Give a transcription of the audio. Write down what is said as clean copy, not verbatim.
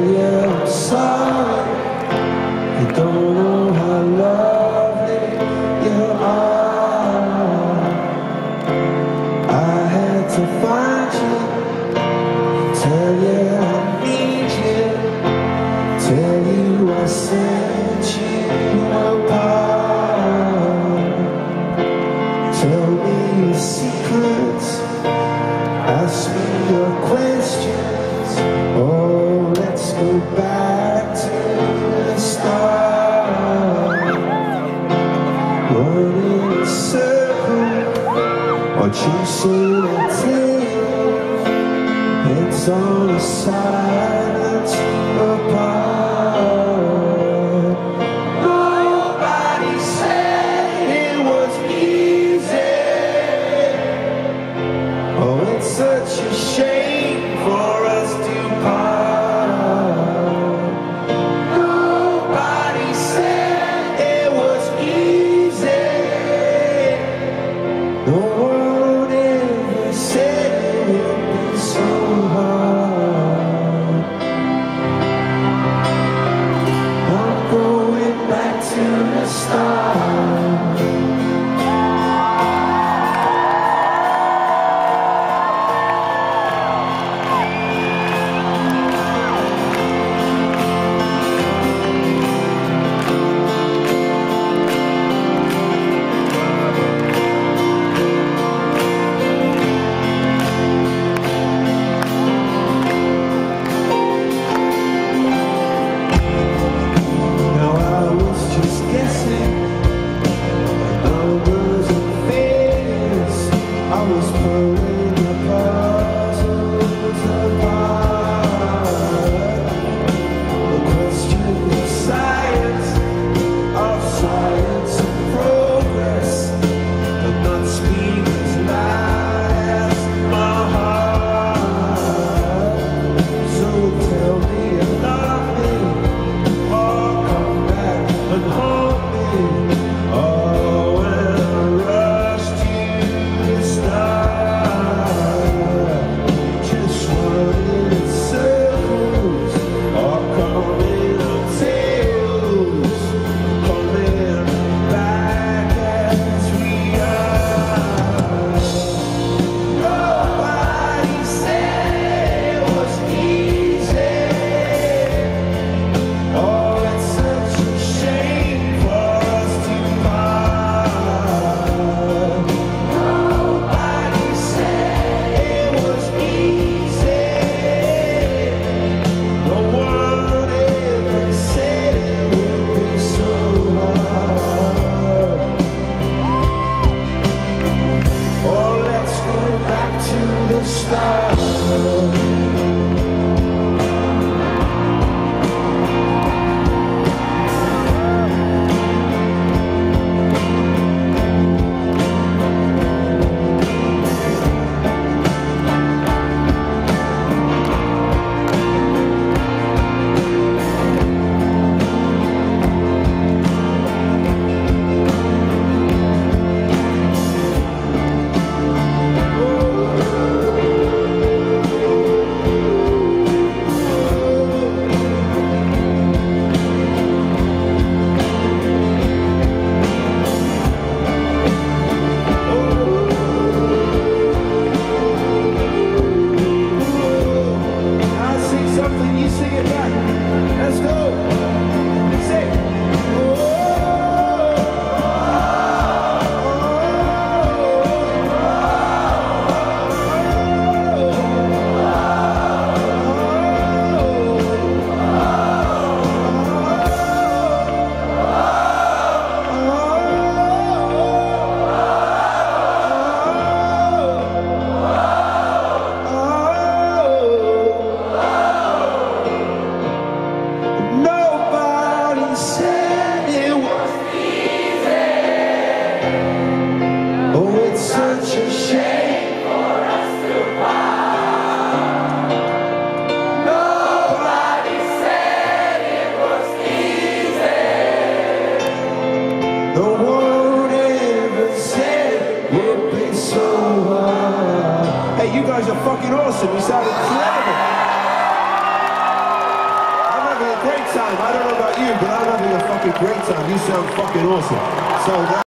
you I'm sorry. You don't know how lovely you are. I had to find you, tell you I need you, tell you I set you apart. Tell me your secrets, ask me your questions. Oh, let's go back to the start. Run in a circle or chasing a tail. It's on a silence apart. Nobody said it was easy. Oh, it's such a shame for us to part. Nobody said it was easy. No one ever said it would be so hard. I'm going back to the start. You guys are fucking awesome. You sound incredible. having a great time. I don't know about you, but I'm having a fucking great time. You sound fucking awesome. So now